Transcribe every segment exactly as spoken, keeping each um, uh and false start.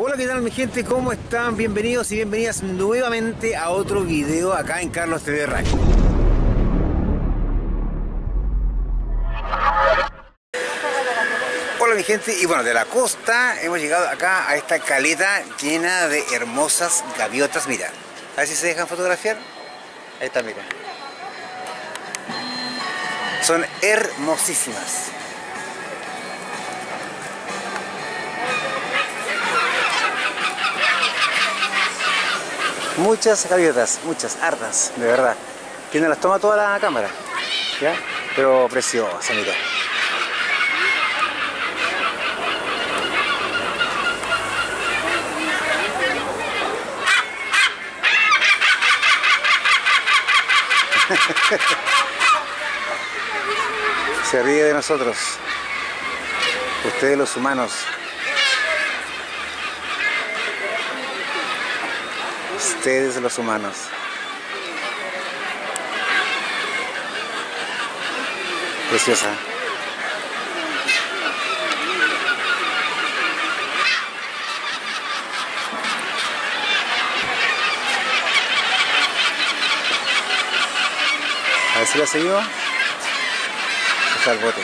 Hola, ¿qué tal mi gente? ¿Cómo están? Bienvenidos y bienvenidas nuevamente a otro video acá en Carlos T V Radio. Hola mi gente, y bueno, de la costa hemos llegado acá a esta caleta llena de hermosas gaviotas. Mira, a ver si se dejan fotografiar. Ahí está, mira. Son hermosísimas. Muchas gaviotas, muchas, hartas, de verdad. Que no las toma toda la cámara, ¿ya? Pero preciosa, mira. Se ríe de nosotros, ustedes los humanos. Ustedes los humanos. Preciosa. A ver si la seguimos. Está el bote.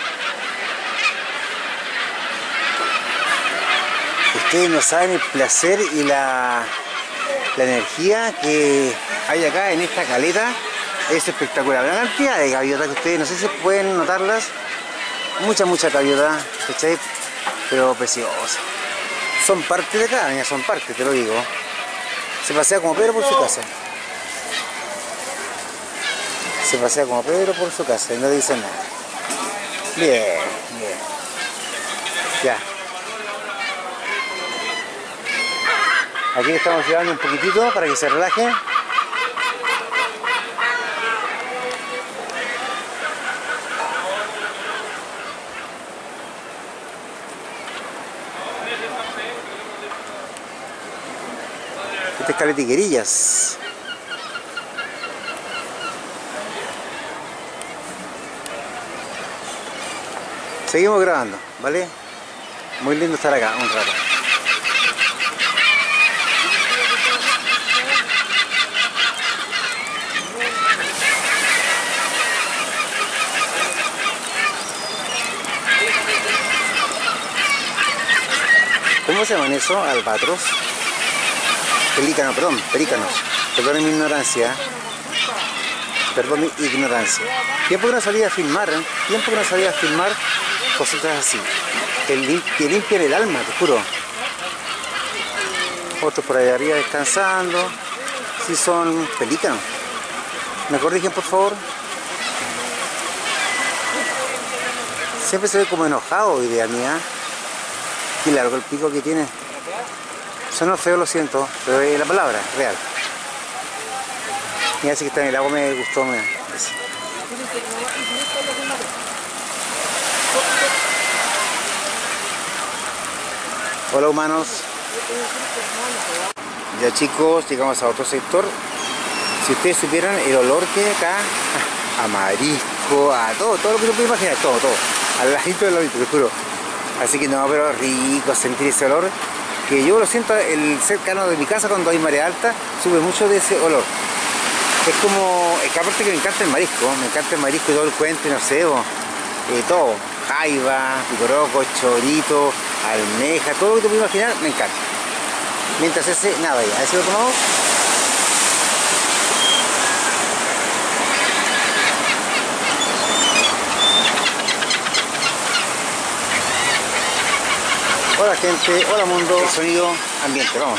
Ustedes no saben el placer y la La energía que hay acá en esta caleta es espectacular. La cantidad de gaviotas que ustedes, no sé si pueden notarlas, mucha, mucha gaviota, ¿cachai? Pero preciosa. Son parte de acá, ya son parte, te lo digo. Se pasea como Pedro por su casa. Se pasea como Pedro por su casa y no dice nada. Bien, bien. Ya. Aquí le estamos llevando un poquitito para que se relaje. Este es Caletiquerillas. Seguimos grabando, ¿vale? Muy lindo estar acá un rato. ¿Cómo se llaman eso? Albatros. Pelícano, perdón, pelícanos. Perdón mi ignorancia. Perdón mi ignorancia. Tiempo que no salía a filmar, ¿eh? Tiempo que no salía a filmar cositas así. Que, lim que limpian el alma, te juro. Otros por allá arriba descansando. Sí, son pelícanos. ¿Me corrigen, por favor? Siempre se ve como enojado, idea mía. Qué largo el pico que tiene. Suena feo, lo siento, pero es la palabra, real. Mira, así que está en el agua, me gustó. Me... Hola humanos. Ya chicos, llegamos a otro sector. Si ustedes supieran el olor que hay acá, a marisco, a todo, todo lo que se puede imaginar, todo, todo. Al ladito del ladito, te juro. Así que no, pero rico sentir ese olor, que yo lo siento el cercano de mi casa cuando hay marea alta, sube mucho de ese olor. Es como, es que aparte que me encanta el marisco, me encanta el marisco y todo el cuento, y no sé, o, eh, todo, jaiba, picoroco, chorito, almeja, todo lo que te puedes imaginar, me encanta. Mientras ese, nada ya, ese lo tomamos. Hola gente, hola mundo, el sonido ambiente, vamos.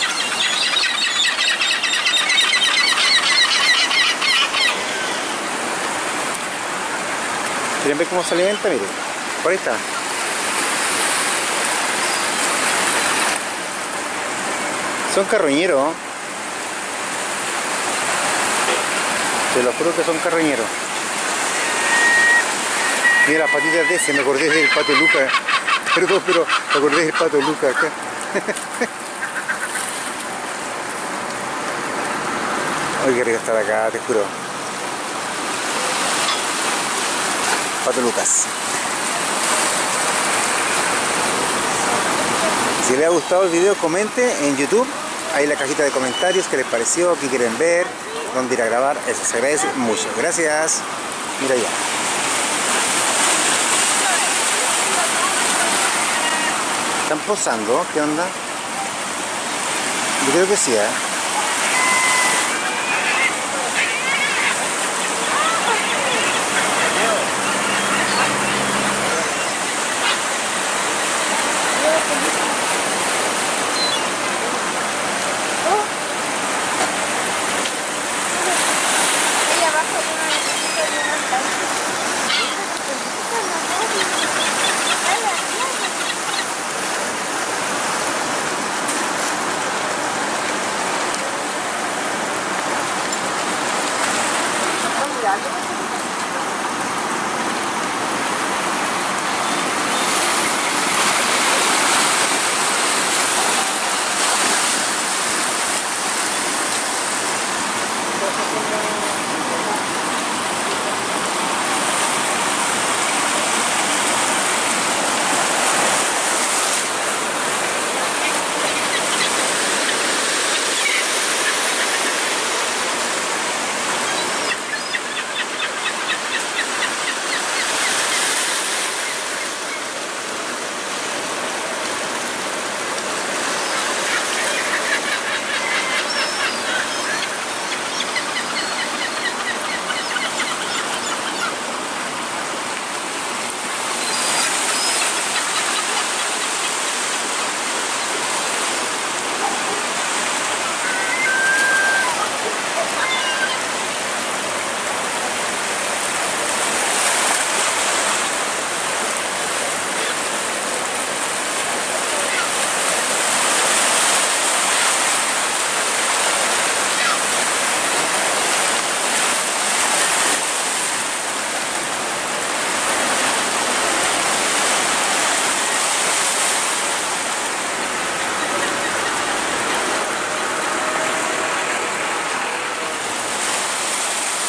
¿Quieren ver cómo se alimenta? Miren, por ahí está. Son carroñeros. Te lo juro que son carroñeros. Mira las patitas de ese, me acordé del Pato Lucas. Perdón, pero me acordé del Pato Lucas acá. Ay, qué rico estar acá, te juro. Pato Lucas. Si les ha gustado el video, comente en YouTube, ahí en la cajita de comentarios, qué les pareció, qué quieren ver, dónde ir a grabar, eso se agradece mucho. Gracias. Mira ya. ¿Están posando? ¿Qué onda? Yo creo que sí, ¿eh?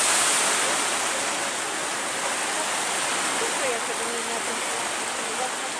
Gracias.